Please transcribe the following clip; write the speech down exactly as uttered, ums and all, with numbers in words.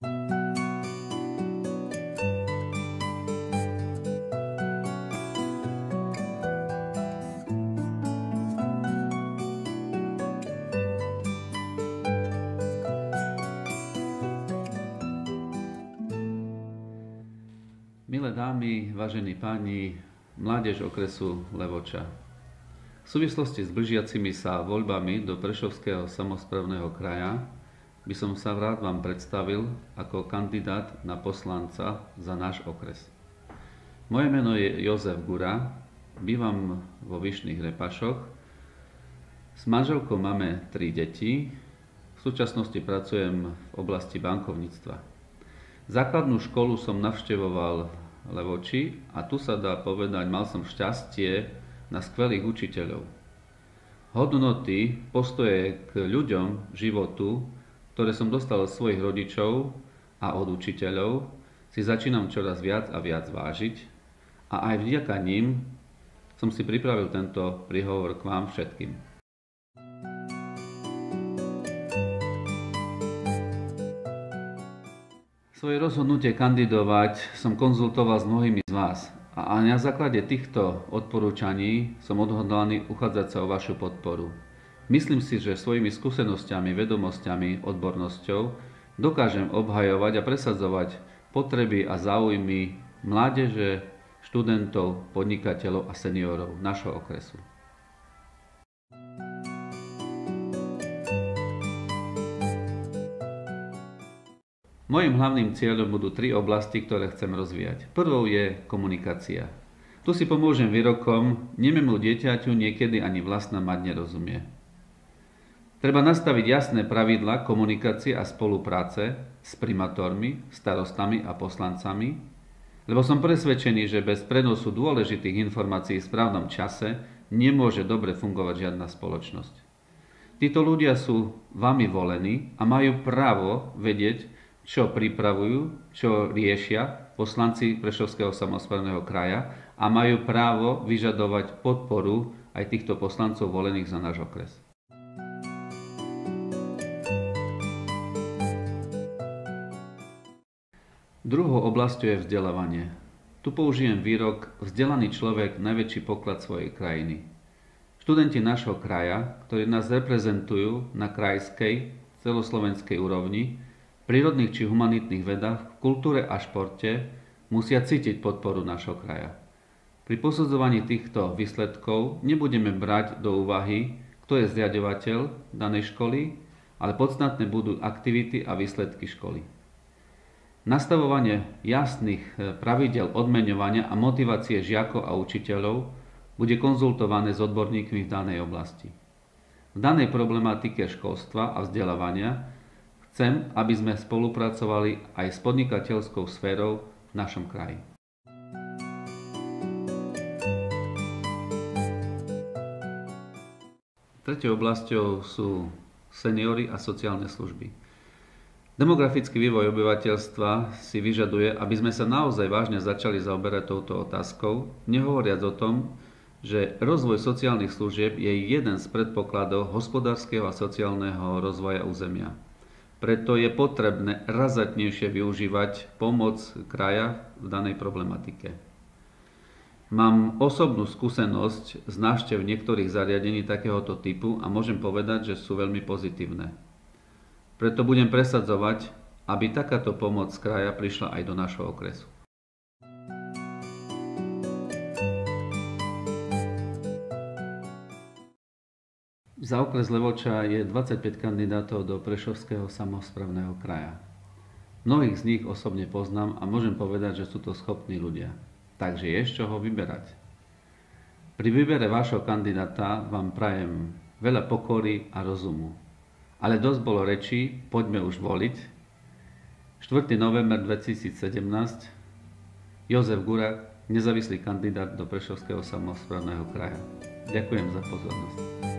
Milé dámy, vážení páni, mládež okresu Levoča. V súvislosti s blížiacimi sa voľbami do Prešovského samosprávneho kraja by som sa rád vám predstavil ako kandidát na poslanca za náš okres. Moje meno je Jozef Gura, bývam vo Vyšných Repašoch. S manželkou máme tri deti, v súčasnosti pracujem v oblasti bankovníctva. Základnú školu som navštevoval Levoči a tu sa dá povedať, mal som šťastie na skvelých učiteľov. Hodnoty, postoje k ľuďom, životu, ktoré som dostal od svojich rodičov a od učiteľov, si začínam čoraz viac a viac vážiť a aj vďaka ním som si pripravil tento príhovor k vám všetkým. Svoje rozhodnutie kandidovať som konzultoval s mnohými z vás a na základe týchto odporúčaní som odhodlaný uchádzať sa o vašu podporu. Myslím si, že svojimi skúsenosťami, vedomosťami, odbornosťou dokážem obhajovať a presadzovať potreby a záujmy mládeže, študentov, podnikateľov a seniorov našho okresu. Mojím hlavným cieľom budú tri oblasti, ktoré chcem rozvíjať. Prvou je komunikácia. Tu si pomôžem výrokom, nemému dieťaťu niekedy ani vlastná mať nerozumie. Treba nastaviť jasné pravidlá komunikácie a spolupráce s primátormi, starostami a poslancami, lebo som presvedčený, že bez prenosu dôležitých informácií v správnom čase nemôže dobre fungovať žiadna spoločnosť. Títo ľudia sú vami volení a majú právo vedieť, čo pripravujú, čo riešia poslanci Prešovského samosprávneho kraja a majú právo vyžadovať podporu aj týchto poslancov volených za náš okres. Druhou oblasťou je vzdelávanie. Tu použijem výrok vzdelaný človek najväčší poklad svojej krajiny. Študenti nášho kraja, ktorí nás reprezentujú na krajskej, celoslovenskej úrovni, v prírodných či humanitných vedách, v kultúre a športe musia cítiť podporu nášho kraja. Pri posudzovaní týchto výsledkov nebudeme brať do úvahy, kto je zriaďovateľ danej školy, ale podstatné budú aktivity a výsledky školy. Nastavovanie jasných pravidiel odmeňovania a motivácie žiakov a učiteľov bude konzultované s odborníkmi v danej oblasti. V danej problematike školstva a vzdelávania chcem, aby sme spolupracovali aj s podnikateľskou sférou v našom kraji. Tretou oblasťou sú seniory a sociálne služby. Demografický vývoj obyvateľstva si vyžaduje, aby sme sa naozaj vážne začali zaoberať touto otázkou, nehovoriac o tom, že rozvoj sociálnych služieb je jeden z predpokladov hospodárskeho a sociálneho rozvoja územia. Preto je potrebné razantnejšie využívať pomoc kraja v danej problematike. Mám osobnú skúsenosť z návštev niektorých zariadení takéhoto typu a môžem povedať, že sú veľmi pozitívne. Preto budem presadzovať, aby takáto pomoc z kraja prišla aj do nášho okresu. Za okres Levoča je dvadsaťpäť kandidátov do Prešovského samosprávneho kraja. Mnohých z nich osobne poznám a môžem povedať, že sú to schopní ľudia. Takže je z čoho vyberať. Pri výbere vášho kandidáta vám prajem veľa pokory a rozumu. Ale dosť bolo rečí, poďme už voliť. štvrtého novembra dvetisícsedemnásť Jozef Gura, nezávislý kandidát do Prešovského samosprávneho kraja. Ďakujem za pozornosť.